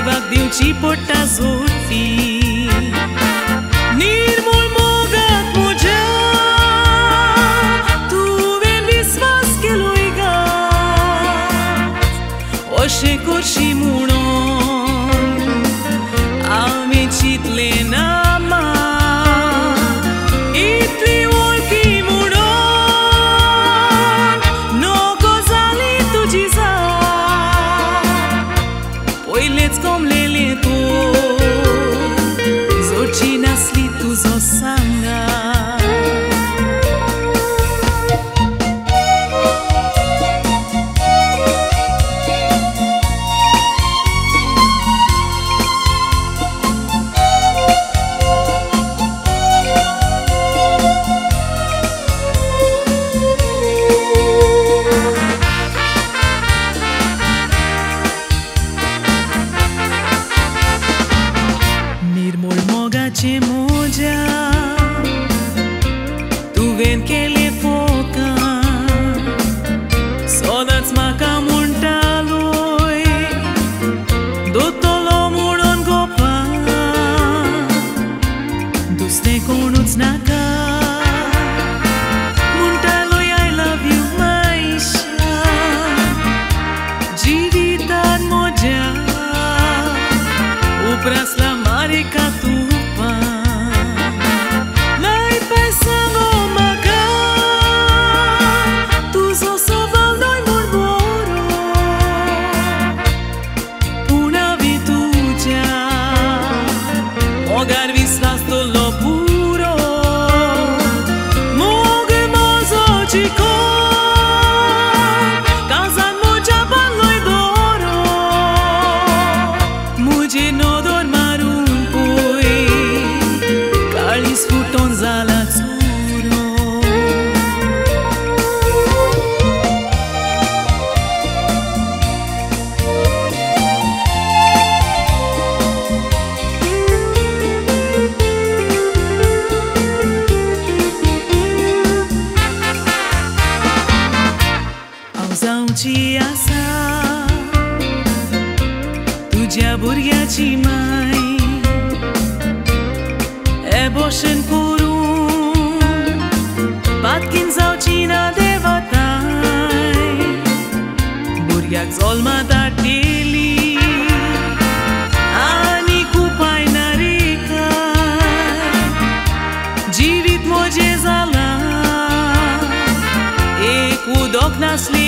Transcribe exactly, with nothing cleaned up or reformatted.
bag diuci porta zurfi Nirmul mogat muja Tu ven visvas ke luigat Oșe corși muron Amicit lena ma Itli olki muron No kozali tu jiza Poi let's come lele tu Zoci nasli tu zosanga Nirmul moga ce moja Tu ven che le foca Sodați maca muntaloi Dotolo muron copa Duste conuți naca Muntaloi I love you maisha Jivitan moja Upras la mare ca tupa Lai pasango maca Tu so soval noi morboro Una vitucea Mogar vislas tolo puro Moge mozo cico Kazan moja ban loi doro Muje no dormarun poi Calis futon zala zuro Auzauci asa Tugia burghiaci mai E boșen curun Patkin zaucina de vatai Burghiac zolma da teli Ani cu paina rica Jivit moje zala E cu doc nasli